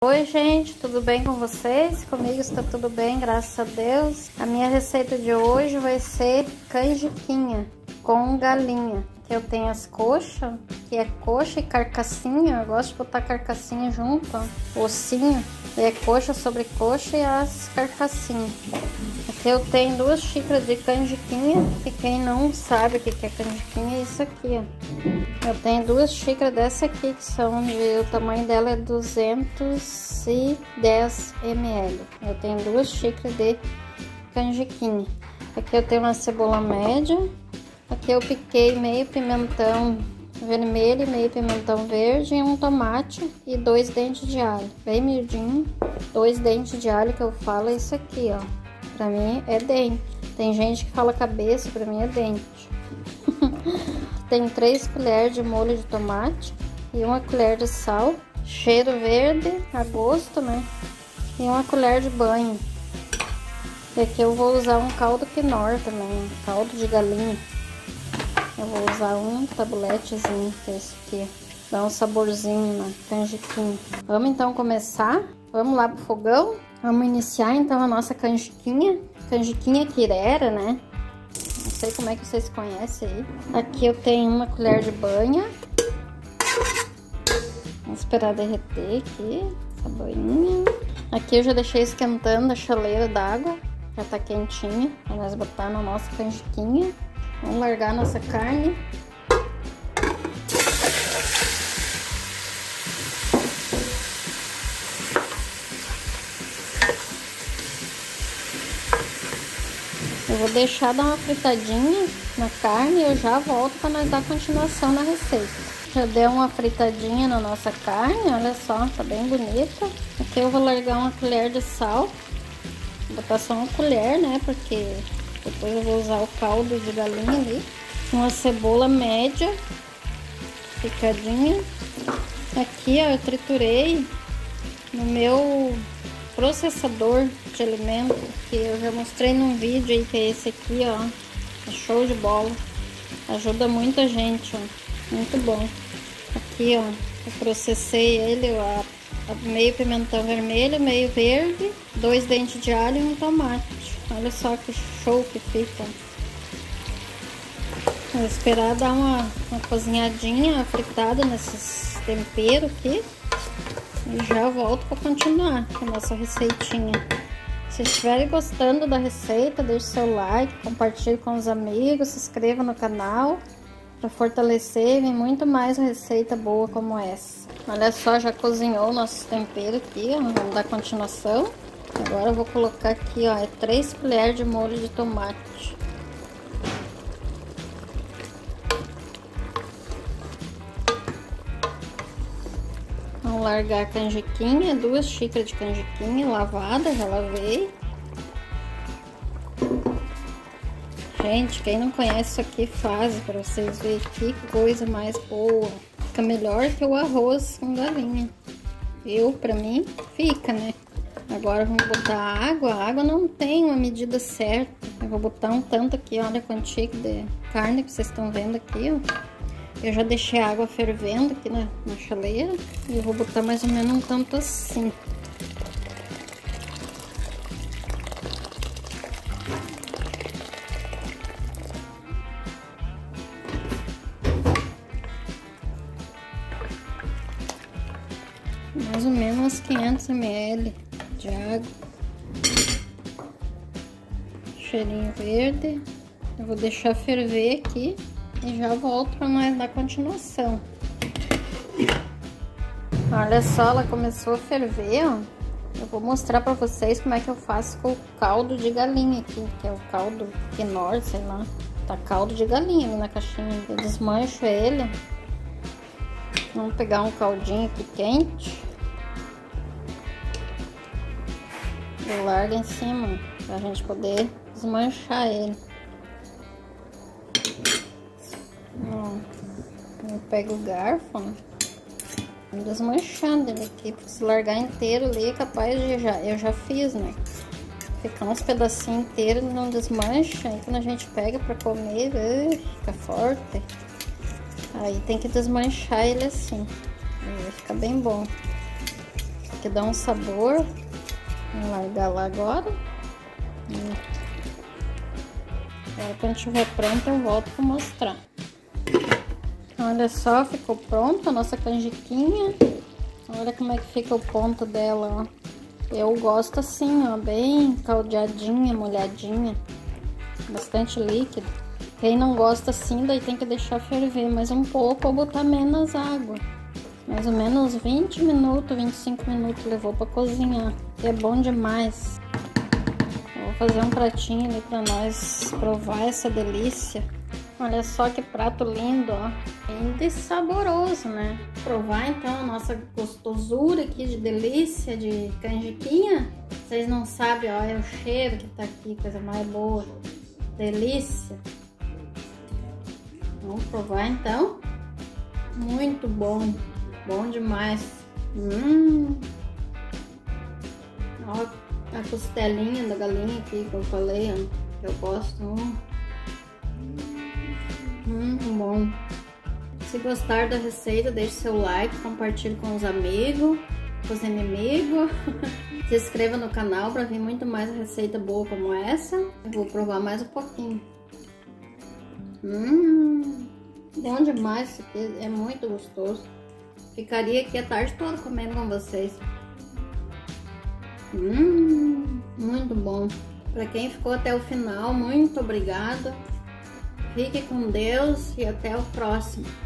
Oi gente, tudo bem com vocês? Comigo está tudo bem, graças a Deus. A minha receita de hoje vai ser canjiquinha com galinha. Que eu tenho as coxas, que é coxa e carcassinha. Eu gosto de botar carcassinha junto, ó, ossinho. É coxa sobre coxa e as carcassinhas. Aqui eu tenho 2 xícaras de canjiquinha, que quem não sabe o que é canjiquinha é isso aqui, ó. Eu tenho 2 xícaras dessa aqui, que são o tamanho dela é 210 ml. Eu tenho 2 xícaras de canjiquinha. Aqui eu tenho uma cebola média. Aqui eu piquei meio pimentão vermelho, meio pimentão verde, e um tomate e 2 dentes de alho, bem miudinho. 2 dentes de alho que eu falo é isso aqui, ó. Pra mim é dente. Tem gente que fala cabeça, pra mim é dente. Tem 3 colheres de molho de tomate e 1 colher de sal, cheiro verde a gosto, né? E 1 colher de banho. E aqui eu vou usar um caldo quinor também, caldo de galinha. Eu vou usar um tabuletezinho, que é esse aqui. Dá um saborzinho na canjiquinha. Vamos então começar? Vamos lá pro fogão? Vamos iniciar então a nossa canjiquinha. Canjiquinha quirera, né? Não sei como é que vocês conhecem aí. Aqui eu tenho 1 colher de banha. Vamos esperar derreter aqui essa banhinha. Aqui eu já deixei esquentando a chaleira d'água. Já tá quentinha. Pra nós botar na nossa canjiquinha. Vamos largar a nossa carne. Eu vou deixar dar uma fritadinha na carne e eu já volto para nós dar continuação na receita. Já deu uma fritadinha na nossa carne, olha só, tá bem bonita. Aqui eu vou largar 1 colher de sal. Vou botar só 1 colher, né, porque depois eu vou usar o caldo de galinha ali. Uma cebola média, picadinha. Aqui, ó, eu triturei no meu processador de alimento, que eu já mostrei num vídeo aí, que é esse aqui, ó. É show de bola. Ajuda muita gente, ó. Muito bom. Aqui, ó, eu processei ele, ó, meio pimentão vermelho, meio verde, 2 dentes de alho e um tomate. Olha só que show que fica. Vou esperar dar uma cozinhadinha, uma fritada nesses temperos aqui. E já volto para continuar com a nossa receitinha. Se estiverem gostando da receita, deixe seu like, compartilhe com os amigos, se inscreva no canal para fortalecer e vir muito mais receita boa como essa. Olha só, já cozinhou o nosso tempero aqui, ó. Vamos dar continuação. Agora eu vou colocar aqui, ó, 3 colheres de molho de tomate. Vamos largar a canjiquinha, 2 xícaras de canjiquinha lavada, já lavei. Gente, quem não conhece isso aqui faz, para vocês verem que coisa mais boa. Fica melhor que o arroz com galinha. Pra mim, fica, né? Agora vamos botar a água. A água não tem uma medida certa. Eu vou botar um tanto aqui, olha a quantia de carne que vocês estão vendo aqui, ó. Eu já deixei a água fervendo aqui na chaleira. E eu vou botar mais ou menos um tanto assim. Mais ou menos uns 500 ml de água. Cheirinho verde. Eu vou deixar ferver aqui e já volto para nós dar continuação. Olha só, ela começou a ferver, ó. Eu vou mostrar para vocês como é que eu faço com o caldo de galinha aqui, que é o caldo quinor, sei lá. Tá caldo de galinha ali na caixinha. Eu desmancho ele. Vamos pegar um caldinho aqui quente. Eu largo em cima, pra gente poder desmanchar ele. Ó, eu pego o garfo, ó, vou desmanchando ele aqui, porque se largar inteiro ali é capaz de eu já fiz, né? Ficar uns pedacinhos inteiros, não desmancha, aí quando a gente pega pra comer, fica forte. Aí tem que desmanchar ele assim, aí vai ficar bem bom. que dá um sabor. Vou largar lá agora. Agora, quando estiver pronto, eu volto para mostrar. Olha só, ficou pronto a nossa canjiquinha. Olha como é que fica o ponto dela, ó. Eu gosto assim, ó, bem caldeadinha, molhadinha. Bastante líquido. Quem não gosta assim, daí tem que deixar ferver mais um pouco ou botar menos água. Mais ou menos 20 minutos, 25 minutos levou para cozinhar. Que é bom demais. Vou fazer um pratinho ali para nós provar essa delícia. Olha só que prato lindo, ó. Lindo e saboroso, né? Provar então a nossa gostosura aqui de delícia de canjiquinha. Vocês não sabem, ó, é o cheiro que tá aqui, coisa mais boa. Delícia. Vamos provar então. Muito bom. Bom demais. Ó, a costelinha da galinha aqui que eu falei, ó, que eu gosto. Bom. Se gostar da receita, deixe seu like, compartilhe com os amigos, com os inimigos. Se inscreva no canal para vir muito mais receita boa como essa. Eu vou provar mais um pouquinho. Bom demais isso aqui, é muito gostoso. Ficaria aqui a tarde toda comendo com vocês. Muito bom. Para quem ficou até o final, muito obrigada. Fique com Deus e até o próximo.